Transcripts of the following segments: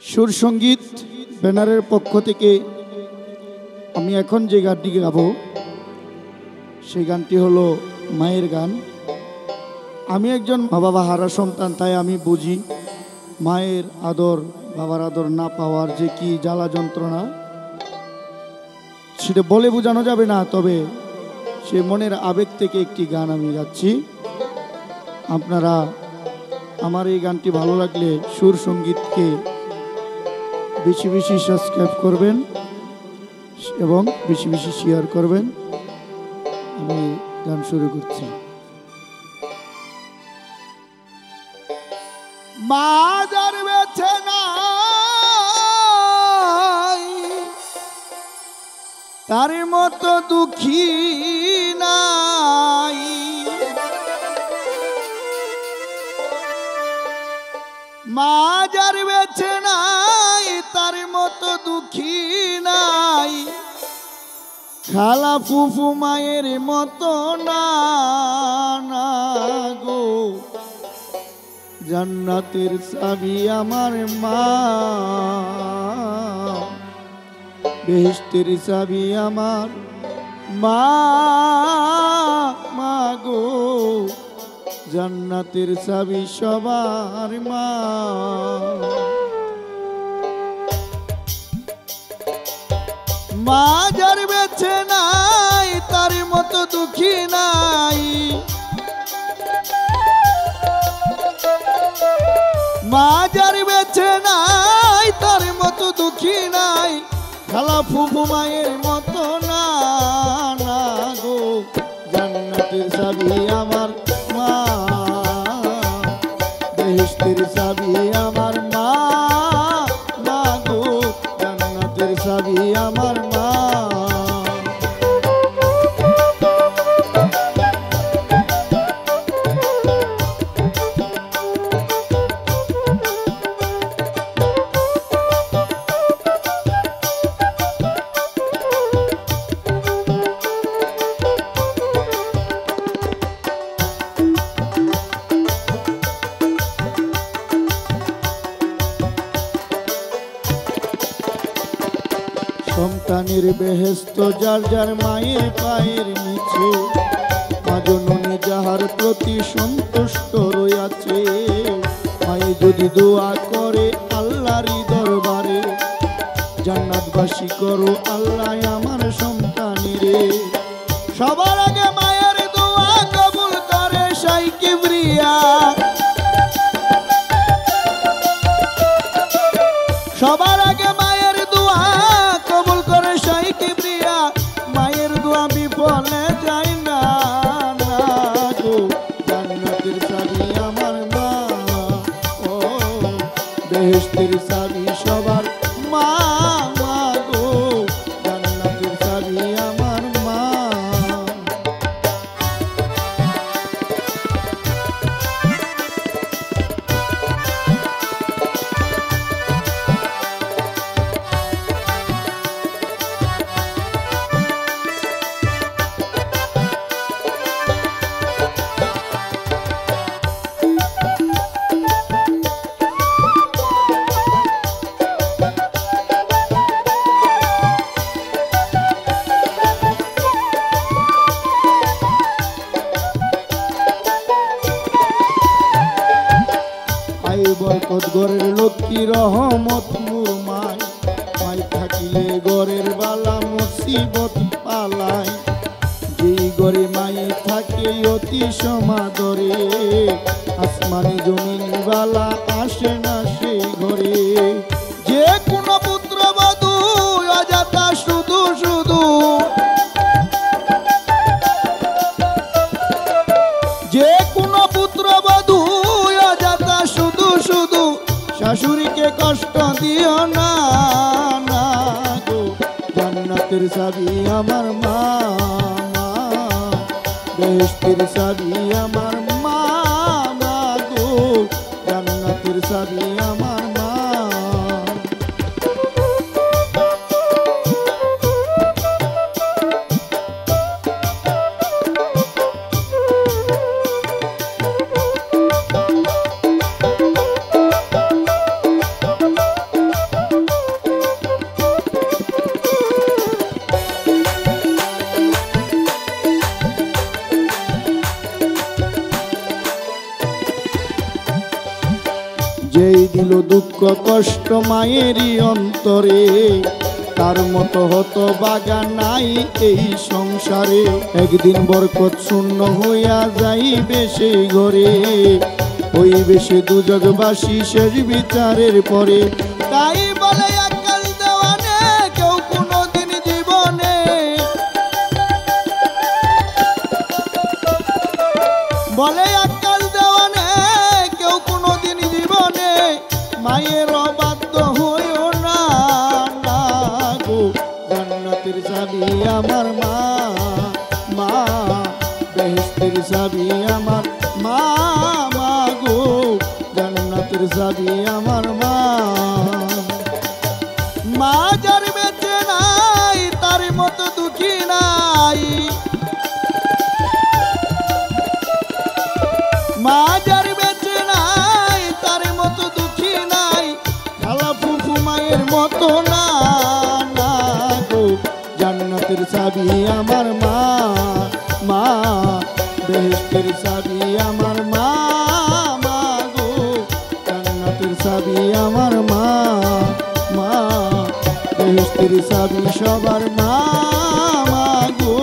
সুর সঙ্গীত ব্যানারের পক্ষ থেকে আমি এখন যে গানটি গাবো সেই গানটি হলো মায়ের গান। আমি একজন মা বাবা হারা সন্তান, তাই আমি বুঝি মায়ের আদর বাবার আদর না পাওয়ার যে কি জ্বালা যন্ত্রণা, সেটা বলে বোঝানো যাবে না। তবে সে মনের আবেগ থেকে একটি গান আমি গাচ্ছি। আপনারা আমার এই গানটি ভালো লাগলে সুর সঙ্গীতকে বেশি বেশি সাবস্ক্রাইব করবেন এবং বেশি বেশি শেয়ার করবেন। আমি গান শুরু করছি। মা যার বেছে নাই তার মতো দুঃখী নাই, মা যার বেছে নাই তার মতো দুঃখী নাই, খালা ফুফু মায়ের মতো না গো। জান্নাতের চাবি আমার মা, বেহেশতের চাবি আমার মা গো। জান্নাতের চাবি সবার মা। মা যার বেছে নাই তার মতো দুঃখী নাই, মা যার বেছে নাই তার মতো দুঃখী নাই, খালা ফুফু মায়ের মতো না গো। জান্নাতের চাবি আমার মা, বেহেশতের চাবি আমার মা গো। জান্নাতের চাবি আমার মা। সন্তানের বেহেশত যার যার মায়ের পায়ের নিচে, মা জননী যাহার প্রতি সন্তুষ্ট রইয়াছে। মায়ে যদি দোয়া করে আল্লাহর দরবারে, জান্নাতবাসী করো আল্লাহ আমার সন্তানেরে। সবার আগে মায়ের দোয়া কবুল করে শাই কিবরিয়া, সবার আগে মায়ের দোয়া কবুল করে শাই কিবরিয়া। মায়ের দোয়া বিফলে যায় না গো। জান্নাতের চাবি আমার মা, ও বেহেশতের চাবি সবার মা গো। জান্নাতের চাবি আমার মা। বরকত গড়ের লক্ষ্মী রহমত মোর মাই, মাই থাকিলে গড়ের বালা মুসিবত পালায়। যেই গড়ে মাই থাকে অতি সমাদরে, আসমানি জমিন বালা আসে না সেই ঘরে। যে কোনো পুত্র বধূ অজাতা শুধু শুধু, যে কোনো পুত্র বধূ অজাতা শুধু শুধু, শাশুড়িকে কষ্ট দিও না গো। জান্নাতের চাবি আমার মা, বেহেশতের চাবি আমার মা গো। জান্নাতের চাবি আমার মা। যেই দিল দুঃখ কষ্ট মায়েরই অন্তরে, তার মতো হতো বাগা নাই এই সংসারে। একদিন বরকত শূন্য হইয়া যাইবে সেই ঘরে, হইবে সে দুজগবাসী শেষ বিচারের পরে। তাই বলে আকাল দেওয়ানে কেউ কোনোদিন জীবনে, বলে আকাল দেওয়ানে কেউ কোনোদিন জীবনে মায়ের অবাধ্য হইও না। না গো জান্নাতের চাবি আমার মা, মা বেহেশতের চাবি আমার মা, মা গো জান্নাতের চাবি আমার মা। মা যার বেঁচে নাই তার মতো দুঃখী নাই, মা যার বেঁচে নাই তার মতো দুঃখী নাই, খালা ফুফু মায়ের মতো না। না গো জান্নাতের চাবি আমার মা, মা বেহেশতের চাবি আমার মা, মা গো জান্নাতের চাবি আমার মা, মা বেহেশতের চাবি সবার মা, মা গো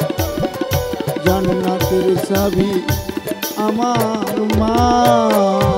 জান্নাতের চাবি আমার মা।